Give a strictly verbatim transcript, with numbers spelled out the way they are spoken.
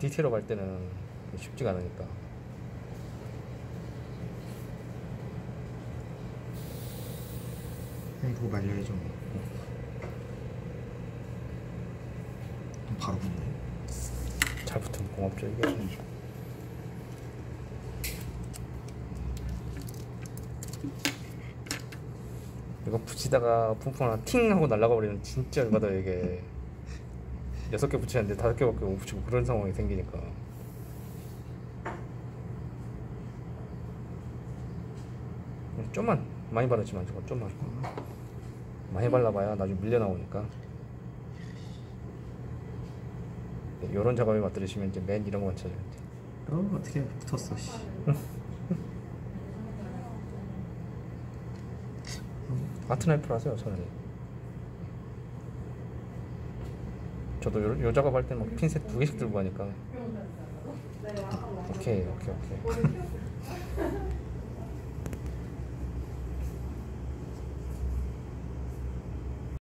디테일업 할 때는 쉽지가 않으니까. 형이 보고 말려야죠 뭐. 바로 붙네. 잘 붙으면 고맙죠 이게. 이거 붙이다가 품품 하나 팅 하고 날아가 버리면 진짜 열받아 이게. 여섯 개 붙이는데 다섯 개밖에 못 붙이고 그런 상황이 생기니까. 좀만 많이 바르지만 저거 좀만 많이 발라봐야 나중에 밀려 나오니까. 이런 작업에 맞들으시면 이제 맨 이런 거만 찾아야 돼. 어 어떻게 붙었어 씨. 아트 나이프로 하세요 차라리. 저도 요, 요 작업할 때 막 핀셋 두 개씩 들고 가니까. 오케이 오케이 오케이.